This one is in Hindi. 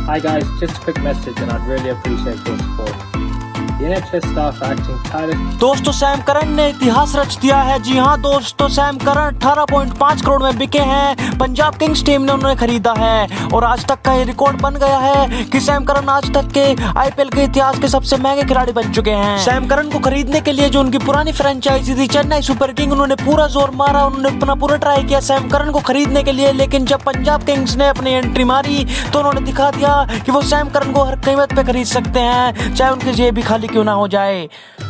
Hi guys, just a quick message and I'd really appreciate your support. The NHS staff are acting tirelessly. दोस्तों सैम करन ने इतिहास रच दिया है। जी हाँ दोस्तों, सैम करन 18.5 करोड़ में बिके हैं। पंजाब किंग्स टीम ने उन्हें खरीदा है और आज तक का ये रिकॉर्ड बन गया है कि सैम करन आज तक के आईपीएल के इतिहास के सबसे महंगे खिलाड़ी बन चुके हैं। सैम करन को खरीदने के लिए जो उनकी पुरानी फ्रेंचाइजी थी चेन्नई सुपर किंग, उन्होंने पूरा जोर मारा, उन्होंने अपना पूरा ट्राई किया सैम करन को खरीदने के लिए। लेकिन जब पंजाब किंग्स ने अपनी एंट्री मारी तो उन्होंने दिखा दिया कि वो सैम करन को हर कीमत पे खरीद सकते हैं, चाहे उनकी जेब भी खाली क्यों ना हो जाए।